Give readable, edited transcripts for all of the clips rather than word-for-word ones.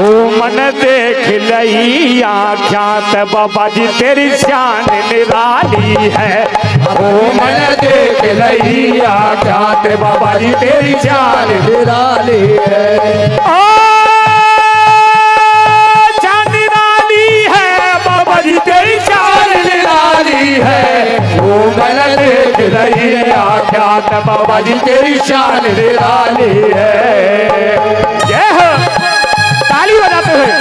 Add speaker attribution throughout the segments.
Speaker 1: ओ मन देख लई आख्यात बाबा जी तेरी शान निराली है। ओ मन देख लई आख्यात बाबा जी तेरी शान
Speaker 2: निराली है।
Speaker 1: शान निराली है बाबा जी तेरी शान निराली है। ओ मन देख लई आख्यात बाबा जी तेरी शान निराली है। जय हो, ताली बजाते हुए।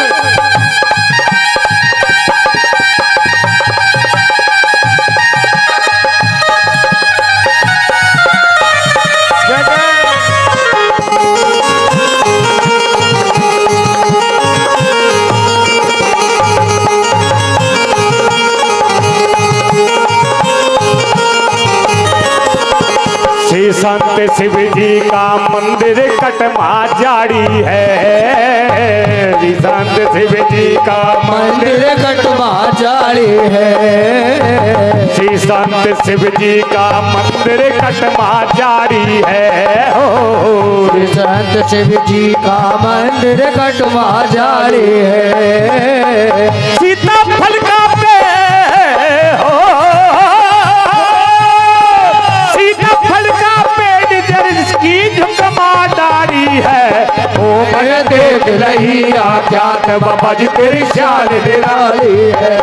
Speaker 1: श्री संत शिव जी का मंदिर कटमा जारी है। श्री संत शिव जी का
Speaker 2: मंदिर कटमा जारी है।
Speaker 1: श्री संत शिव जी का मंदिर कटमा जारी है। हो
Speaker 2: श्री संत शिव जी का मंदिर कटमा जारी है।
Speaker 1: सीता फल का है। ओ मैं देख रही आख्यात बाबा जी तेरी शान निराली है।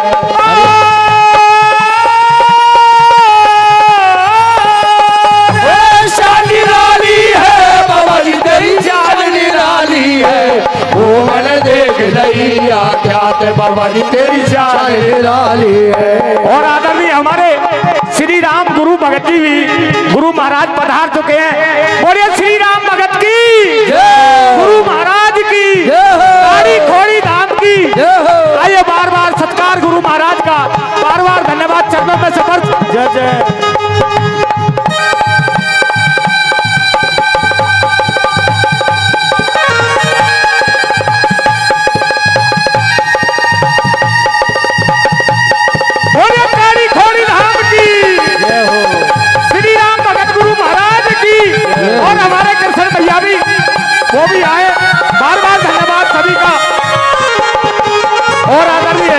Speaker 1: शान निराली है बाबा जी तेरी शान निराली है। ओ मैं देख रही आख्यात बाबा जी तेरी शान निराली है। और आदरणीय हमारे श्री राम गुरु भगत जी भी गुरु महाराज पधार चुके हैं। बोलिए श्री राम भगत की, गुरु महाराज की, काली खोड़ी धाम की। आइए बार बार सत्कार गुरु महाराज का, बार बार धन्यवाद चरणों में समर्पित। जय जय। और हमारे कृष्ण भैया भी वो भी आए, बार बार धन्यवाद सभी का। और आदरणीय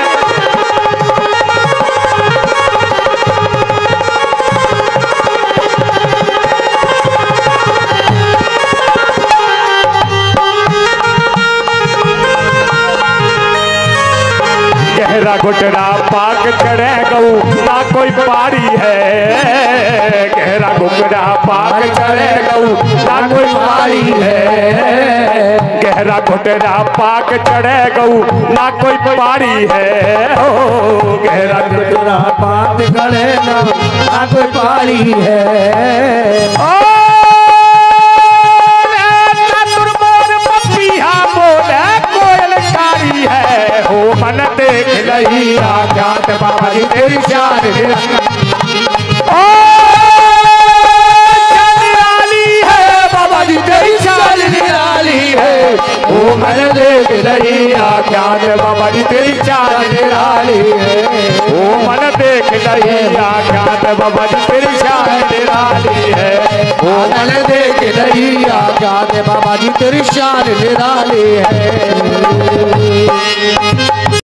Speaker 1: गहरा घुटना पाक चढ़े गऊ ना कोई पारी है। गहरा घुटना पाक चढ़े गऊ ना कोई पारी है। गहरा घुटना पाक चढ़े गऊ ना कोई पारी है। ओ गहरा
Speaker 2: घुटना पाक चढ़े ना कोई पारी है।
Speaker 1: हो मन देख लई आख्यात बाबा जी तेरी शान निराली है। बाबा जी तेरी शान निराली है। ओ मन देख लई आख्यात बाबा जी तेरी शान निराली है। ओ मन देख लई आख्यात बाबा जी तेरी शान निराली है। ओ मन देख लई आख्यात बाबा जी तेरी शान निराली है।